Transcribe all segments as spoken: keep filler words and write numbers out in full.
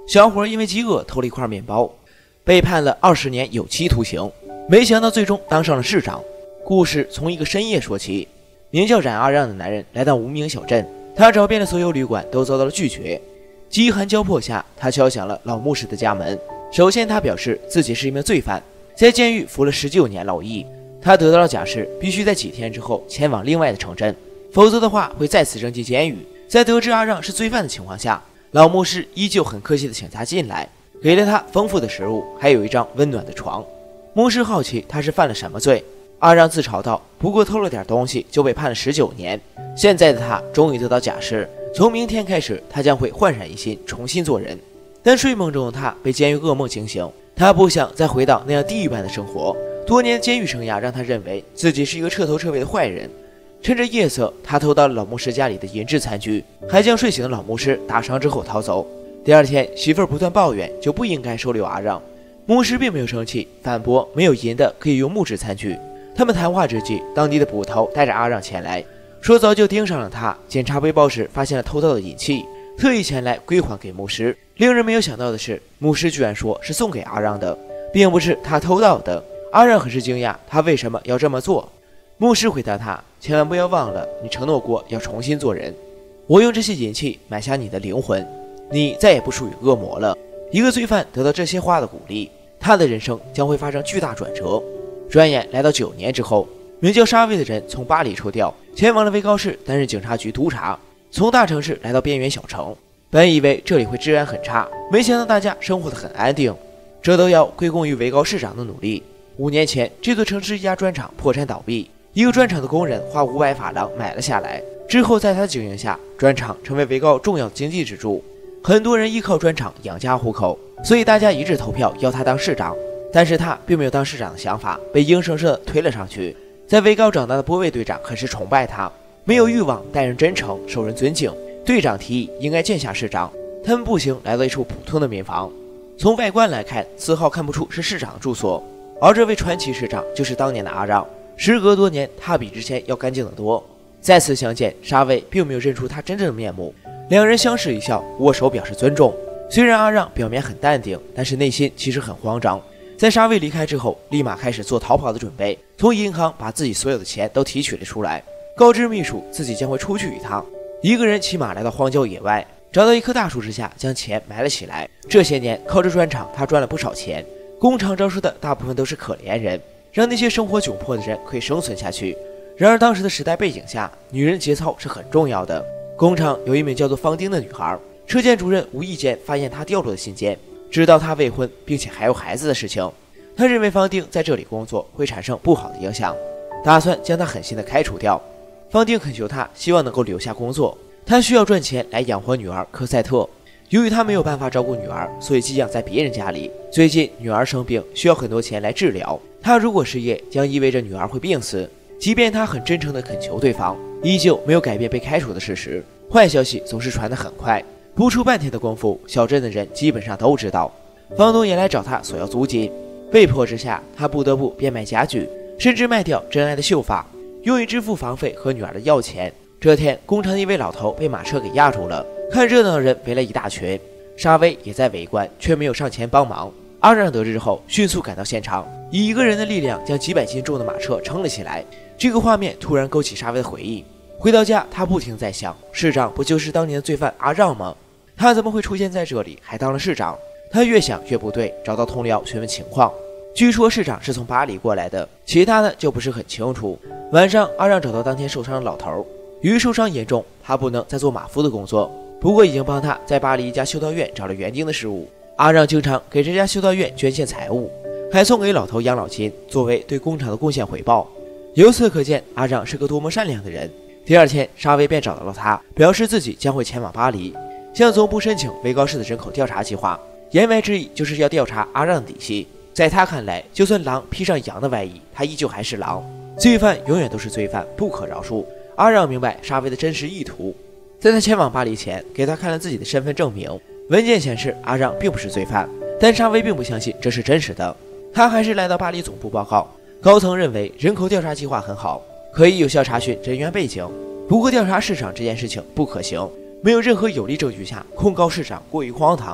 小伙因为饥饿偷了一块面包，被判了二十年有期徒刑。没想到最终当上了市长。故事从一个深夜说起，名叫冉阿让的男人来到无名小镇，他找遍了所有旅馆都遭到了拒绝。饥寒交迫下，他敲响了老牧师的家门。首先，他表示自己是一名罪犯，在监狱服了十九年劳役。他得到了假释，必须在几天之后前往另外的城镇，否则的话会再次扔进监狱。在得知阿让是罪犯的情况下，老牧师依旧很客气地请他进来，给了他丰富的食物，还有一张温暖的床。牧师好奇他是犯了什么罪，阿让自嘲道：“不过偷了点东西就被判了十九年。”现在的他终于得到假释，从明天开始，他将会焕然一新，重新做人。但睡梦中的他被监狱噩梦惊醒，他不想再回到那样地狱般的生活。多年监狱生涯让他认为自己是一个彻头彻尾的坏人。趁着夜色，他偷到了老牧师家里的银质餐具，还将睡醒的老牧师打伤之后逃走。第二天，媳妇儿不断抱怨就不应该收留阿让。牧师并没有生气，反驳没有银的可以用木质餐具。他们谈话之际，当地的捕头带着阿让前来，说早就盯上了他，检查背包时发现了偷盗的银器，特意前来归还给牧师。令人没有想到的是，牧师居然说是送给阿让的，并不是他偷盗的。阿让很是惊讶，他为什么要这么做？牧师回答他：“千万不要忘了，你承诺过要重新做人。我用这些银器买下你的灵魂，你再也不属于恶魔了。”一个罪犯得到这些话的鼓励，他的人生将会发生巨大转折。转眼来到九年之后，名叫沙威的人从巴黎抽调，前往了威高市担任警察局督察。从大城市来到边缘小城，本以为这里会治安很差，没想到大家生活得很安定，这都要归功于威高市长的努力。五年前，这座城市一家砖厂破产倒闭，一个砖厂的工人花五百法郎买了下来。之后，在他的经营下，砖厂成为威高重要的经济支柱。很多人依靠砖厂养家糊口，所以大家一致投票要他当市长。但是他并没有当市长的想法，被硬生生推了上去。在威高长大的波卫队长很是崇拜他，没有欲望，待人真诚，受人尊敬。队长提议应该见下市长。他们步行来到一处普通的民房，从外观来看，丝毫看不出是市长的住所。而这位传奇市长就是当年的阿让。时隔多年，他比之前要干净得多。再次相见，沙威并没有认出他真正的面目。两人相视一笑，握手表示尊重。虽然阿让表面很淡定，但是内心其实很慌张。在沙威离开之后，立马开始做逃跑的准备，从银行把自己所有的钱都提取了出来，告知秘书自己将会出去一趟。一个人骑马来到荒郊野外，找到一棵大树之下，将钱埋了起来。这些年靠着砖厂，他赚了不少钱。工厂招收的大部分都是可怜人，让那些生活窘迫的人可以生存下去。然而当时的时代背景下，女人节操是很重要的。工厂有一名叫做方丁的女孩，车间主任无意间发现她掉落的信件，知道她未婚并且还有孩子的事情。他认为方丁在这里工作会产生不好的影响，打算将她狠心的开除掉。方丁恳求他，希望能够留下工作，他需要赚钱来养活女儿科赛特。由于他没有办法照顾女儿，所以寄养在别人家里。最近女儿生病，需要很多钱来治疗。他如果失业，将意味着女儿会病死。即便他很真诚地恳求对方，依旧没有改变被开除的事实。坏消息总是传得很快，不出半天的功夫，小镇的人基本上都知道。房东也来找他索要租金，被迫之下，他不得不变卖家具，甚至卖掉真爱的秀发，用以支付房费和女儿的要钱。这天，工厂的一位老头被马车给压住了，看热闹的人围了一大群，沙威也在围观，却没有上前帮忙。阿让得知后，迅速赶到现场，以一个人的力量将几百斤重的马车撑了起来。这个画面突然勾起沙威的回忆。回到家，他不停在想，市长不就是当年的罪犯阿让吗？他怎么会出现在这里，还当了市长？他越想越不对，找到同僚询问情况。据说市长是从巴黎过来的，其他的就不是很清楚。晚上，阿让找到当天受伤的老头，由于受伤严重，他不能再做马夫的工作，不过已经帮他在巴黎一家修道院找了园丁的事务。阿让经常给这家修道院捐献财物，还送给老头养老金，作为对工厂的贡献回报。由此可见，阿让是个多么善良的人。第二天，沙威便找到了他，表示自己将会前往巴黎，向总部申请威高市的人口调查计划。言外之意就是要调查阿让的底细。在他看来，就算狼披上羊的外衣，他依旧还是狼。罪犯永远都是罪犯，不可饶恕。阿让明白沙威的真实意图，在他前往巴黎前，给他看了自己的身份证明，文件显示阿让并不是罪犯，但沙威并不相信这是真实的。他还是来到巴黎总部报告，高层认为人口调查计划很好，可以有效查询人员背景，不过调查市长这件事情不可行，没有任何有力证据下控告市长过于荒唐。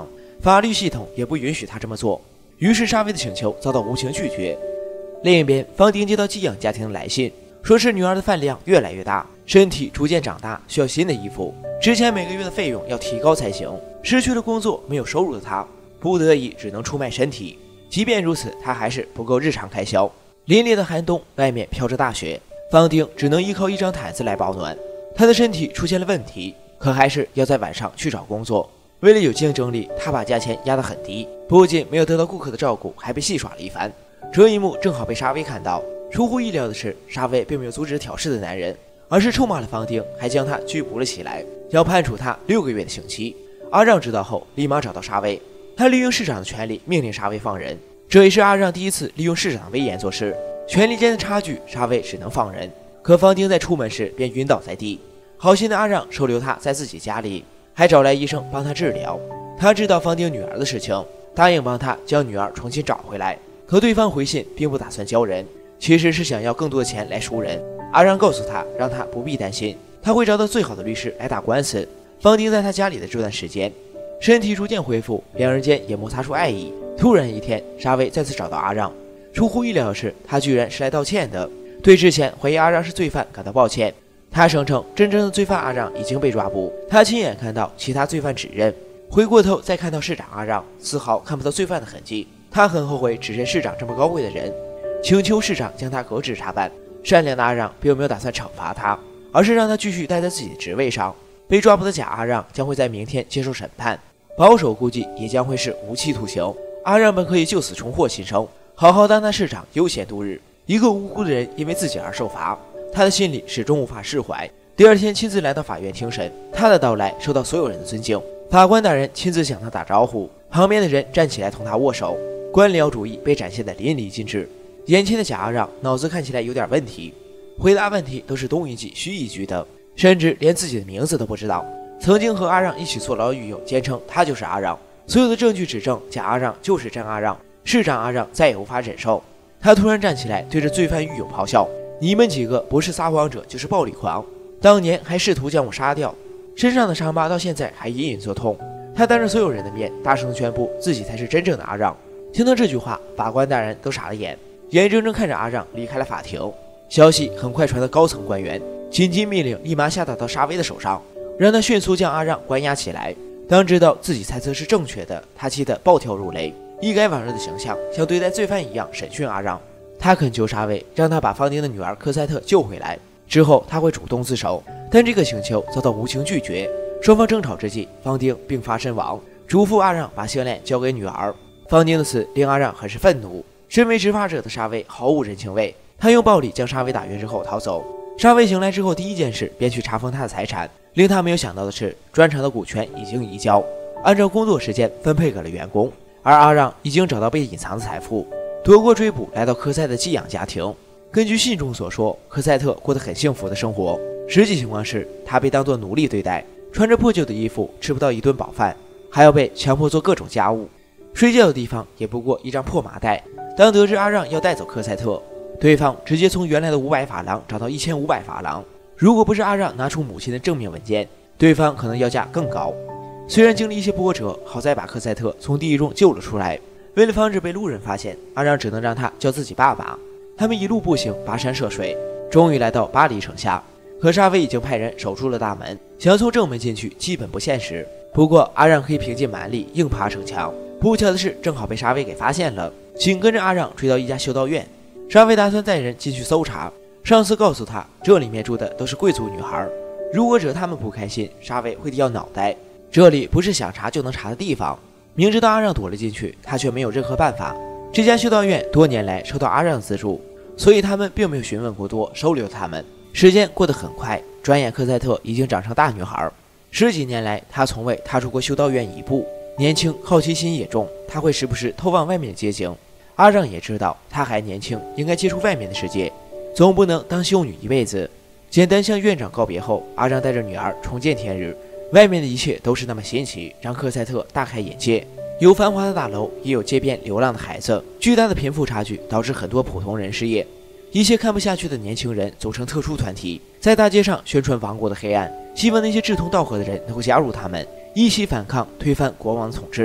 法律系统也不允许他这么做。于是沙威的请求遭到无情拒绝。另一边，方丁接到寄养家庭的来信，说是女儿的饭量越来越大，身体逐渐长大，需要新的衣服，之前每个月的费用要提高才行。失去了工作，没有收入的他不得已只能出卖身体，即便如此，他还是不够日常开销。凛冽的寒冬，外面飘着大雪，方丁只能依靠一张毯子来保暖。他的身体出现了问题，可还是要在晚上去找工作。为了有竞争力，他把价钱压得很低，不仅没有得到顾客的照顾，还被戏耍了一番。这一幕正好被沙威看到。出乎意料的是，沙威并没有阻止挑事的男人，而是臭骂了方丁，还将他拘捕了起来，要判处他六个月的刑期。阿让知道后，立马找到沙威，他利用市长的权力命令沙威放人。这也是阿让第一次利用市长的威严做事，权力间的差距，沙威只能放人。可方丁在出门时便晕倒在地，好心的阿让收留他在自己家里，还找来医生帮他治疗。他知道方丁女儿的事情，答应帮他将女儿重新找回来。可对方回信并不打算交人，其实是想要更多的钱来赎人。阿让告诉他，让他不必担心，他会找到最好的律师来打官司。方丁在他家里的这段时间，身体逐渐恢复，两人间也摩擦出爱意。突然一天，沙威再次找到阿让，出乎意料的是，他居然是来道歉的，对之前怀疑阿让是罪犯感到抱歉。他声称真正的罪犯阿让已经被抓捕，他亲眼看到其他罪犯指认。回过头再看到市长阿让，丝毫看不到罪犯的痕迹。他很后悔指认市长这么高贵的人，请求市长将他革职查办。善良的阿让并没有打算惩罚他，而是让他继续待在自己的职位上。被抓捕的假阿让将会在明天接受审判，保守估计也将会是无期徒刑。阿让本可以就此重获新生，好好当那市长悠闲度日。一个无辜的人因为自己而受罚，他的心里始终无法释怀。第二天亲自来到法院听审，他的到来受到所有人的尊敬。法官大人亲自向他打招呼，旁边的人站起来同他握手。官僚主义被展现得淋漓尽致。眼前的假阿让脑子看起来有点问题，回答问题都是东一句西一句的，甚至连自己的名字都不知道。曾经和阿让一起坐牢的狱友坚称他就是阿让，所有的证据指证假阿让就是真阿让。市长阿让再也无法忍受，他突然站起来对着罪犯狱友咆哮：你们几个不是撒谎者就是暴力狂，当年还试图将我杀掉，身上的伤疤到现在还隐隐作痛。他当着所有人的面大声宣布自己才是真正的阿让。听到这句话，法官大人都傻了眼，眼睁睁看着阿让离开了法庭。消息很快传到高层官员，紧急命令立马下达到沙威的手上，让他迅速将阿让关押起来。当知道自己猜测是正确的，他气得暴跳如雷，一改往日的形象，像对待罪犯一样审讯阿让。他恳求沙威让他把方丁的女儿科赛特救回来，之后他会主动自首，但这个请求遭到无情拒绝。双方争吵之际，方丁病发身亡，嘱咐阿让把项链交给女儿。方丁的死令阿让很是愤怒，身为执法者的沙威毫无人情味，他用暴力将沙威打晕之后逃走。沙威醒来之后第一件事便去查封他的财产，令他没有想到的是，专厂的股权已经移交，按照工作时间分配给了员工，而阿让已经找到被隐藏的财富，躲过追捕来到科赛的寄养家庭。根据信中所说，科赛特过得很幸福的生活，实际情况是他被当作奴隶对待，穿着破旧的衣服，吃不到一顿饱饭，还要被强迫做各种家务，睡觉的地方也不过一张破麻袋。当得知阿让要带走科赛特，对方直接从原来的五百法郎涨到一千五百法郎。如果不是阿让拿出母亲的证明文件，对方可能要价更高。虽然经历一些波折，好在把科赛特从地狱中救了出来。为了防止被路人发现，阿让只能让他叫自己爸爸。他们一路步行，跋山涉水，终于来到巴黎城下。可沙威已经派人守住了大门，想从正门进去基本不现实。不过阿让可以凭借蛮力硬爬城墙。不巧的是，正好被沙威给发现了，紧跟着阿让追到一家修道院。沙威打算带人进去搜查，上司告诉他，这里面住的都是贵族女孩，如果惹他们不开心，沙威会掉脑袋。这里不是想查就能查的地方。明知道阿让躲了进去，他却没有任何办法。这家修道院多年来受到阿让资助，所以他们并没有询问过多，收留他们。时间过得很快，转眼科赛特已经长成大女孩。十几年来，她从未踏出过修道院一步，年轻，好奇心也重，她会时不时偷望外面的街景。阿让也知道她还年轻，应该接触外面的世界，总不能当修女一辈子。简单向院长告别后，阿让带着女儿重见天日。外面的一切都是那么新奇，让科赛特大开眼界。有繁华的大楼，也有街边流浪的孩子。巨大的贫富差距导致很多普通人失业。一些看不下去的年轻人组成特殊团体，在大街上宣传王国的黑暗，希望那些志同道合的人能够加入他们，一起反抗推翻国王的统治。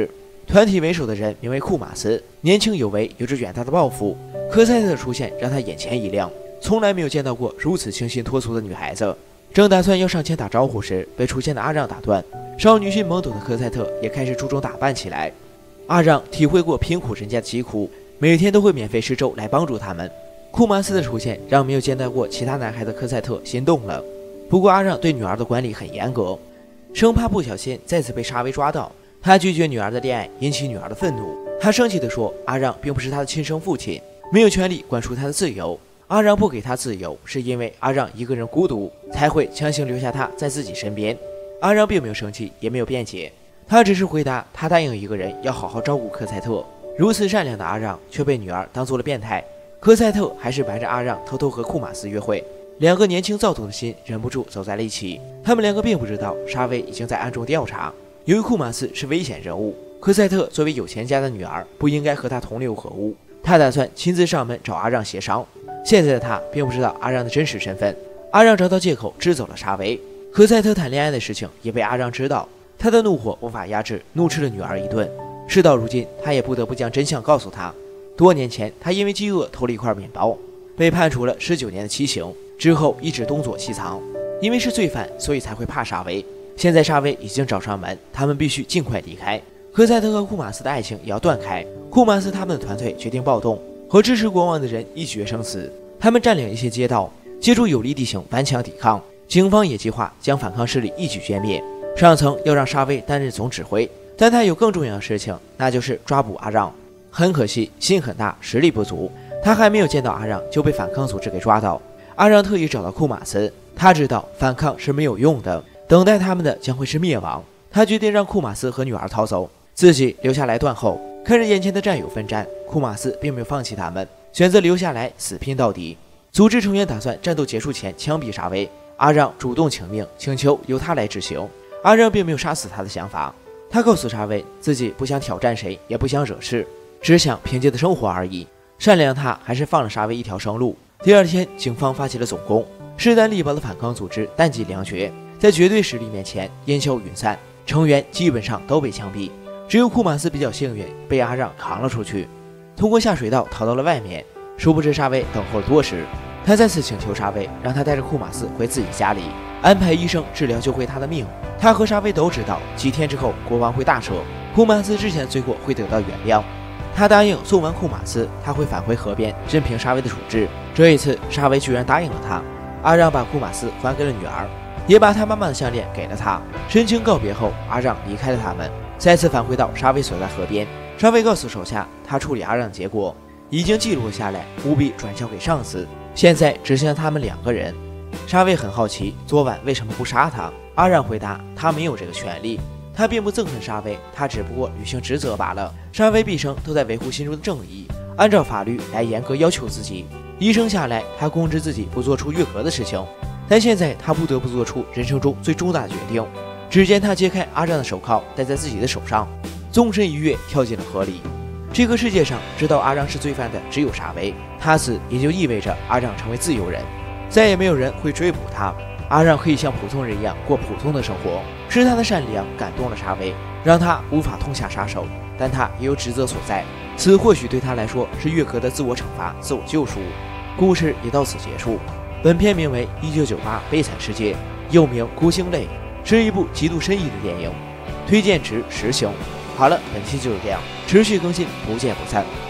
团体为首的人名为库马斯，年轻有为，有着远大的抱负。科赛特的出现让他眼前一亮，从来没有见到过如此清新脱俗的女孩子。正打算要上前打招呼时，被出现的阿让打断。少女心懵懂的科赛特也开始注重打扮起来。阿让体会过贫苦人家的疾苦，每天都会免费施粥来帮助他们。库马斯的出现让没有见到过其他男孩的科赛特心动了。不过阿让对女儿的管理很严格，生怕不小心再次被沙威抓到。他拒绝女儿的恋爱，引起女儿的愤怒。他生气地说，阿让并不是他的亲生父亲，没有权利管束他的自由。阿让不给他自由，是因为阿让一个人孤独，才会强行留下他在自己身边。阿让并没有生气，也没有辩解，他只是回答他答应一个人要好好照顾科赛特。如此善良的阿让却被女儿当做了变态。科赛特还是瞒着阿让偷偷和库马斯约会，两个年轻躁动的心忍不住走在了一起。他们两个并不知道沙威已经在暗中调查，由于库马斯是危险人物，科赛特作为有钱家的女儿不应该和他同流合污。他打算亲自上门找阿让协商。现在的他并不知道阿让的真实身份。阿让找到借口支走了沙威。科赛特谈恋爱的事情也被阿让知道，他的怒火无法压制，怒斥了女儿一顿。事到如今，他也不得不将真相告诉她。多年前，他因为饥饿偷了一块面包，被判处了十九年的期刑，之后一直东躲西藏。因为是罪犯，所以才会怕沙威。现在沙威已经找上门，他们必须尽快离开。科赛特和库马斯的爱情也要断开。库马斯他们的团队决定暴动，和支持国王的人一决生死。他们占领一些街道，借助有利地形顽强抵抗。警方也计划将反抗势力一举歼灭。上层要让沙威担任总指挥，但他有更重要的事情，那就是抓捕阿让。很可惜，心很大，实力不足。他还没有见到阿让，就被反抗组织给抓到。阿让特意找到库马斯，他知道反抗是没有用的，等待他们的将会是灭亡。他决定让库马斯和女儿逃走，自己留下来断后。看着眼前的战友奋战，库马斯并没有放弃他们，选择留下来死拼到底。组织成员打算战斗结束前枪毙沙威，阿让主动请命，请求由他来执行。阿让并没有杀死他的想法，他告诉沙威自己不想挑战谁，也不想惹事，只想平静的生活而已。善良他还是放了沙威一条生路。第二天，警方发起了总攻，势单力薄的反抗组织弹尽粮绝，在绝对实力面前烟消云散，成员基本上都被枪毙。只有库马斯比较幸运，被阿让扛了出去，通过下水道逃到了外面。殊不知沙威等候了多时，他再次请求沙威让他带着库马斯回自己家里，安排医生治疗救回他的命。他和沙威都知道几天之后国王会大赦，库马斯之前的罪过会得到原谅。他答应送完库马斯，他会返回河边任凭沙威的处置。这一次沙威居然答应了他。阿让把库马斯还给了女儿，也把他妈妈的项链给了他。深情告别后，阿让离开了他们，再次返回到沙威所在河边。沙威告诉手下，他处理阿让的结果已经记录下来，务必转交给上司。现在只剩下他们两个人。沙威很好奇昨晚为什么不杀他。阿让回答，他没有这个权利，他并不憎恨沙威，他只不过履行职责罢了。沙威毕生都在维护心中的正义，按照法律来严格要求自己。一生下来，他控制自己不做出越格的事情，但现在他不得不做出人生中最重大的决定。只见他揭开阿让的手铐，戴在自己的手上，纵身一跃跳进了河里。这个世界上知道阿让是罪犯的只有沙威，他死也就意味着阿让成为自由人，再也没有人会追捕他。阿让可以像普通人一样过普通的生活，是他的善良感动了沙威，让他无法痛下杀手，但他也有职责所在，此或许对他来说是越格的自我惩罚、自我救赎。故事也到此结束。本片名为《一九九八悲惨世界》，又名《孤星泪》，是一部极度深意的电影，推荐值十星。好了，本期就是这样，持续更新，不见不散。